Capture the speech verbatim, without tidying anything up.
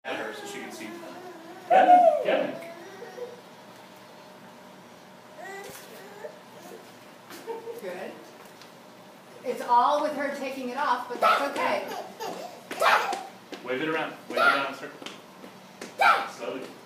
at her so she can see. Kevin, Kevin. Good. It's all with her taking it off, but that's okay. Wave it around. Wave it around in a circle. Slowly.